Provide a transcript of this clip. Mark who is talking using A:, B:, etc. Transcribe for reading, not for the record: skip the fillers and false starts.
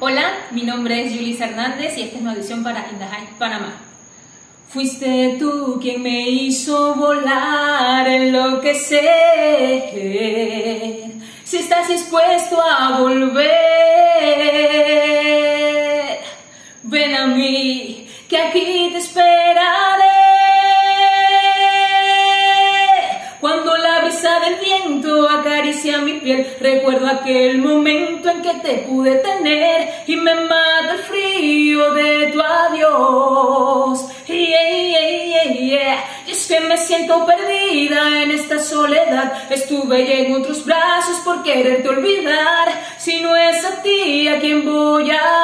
A: Hola, mi nombre es Yulis Hernández y esta es mi audición para In The Heights, Panamá. Fuiste tú quien me hizo volar, enloquecer. Si estás dispuesto a volver, ven a mí, que aquí te esperaré. Cuando la brisa del viento acaricia mi piel, recuerdo aquel momento en que te pude tener y me mata el frío de tu adiós. Y es que me siento perdida en esta soledad. Estuve en otros brazos por quererte olvidar. Si no es a ti, ¿a quién voy a